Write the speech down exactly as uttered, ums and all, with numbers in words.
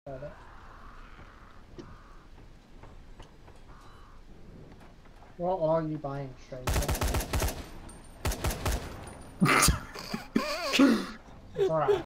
Got it. What are you buying, stranger? It's alright.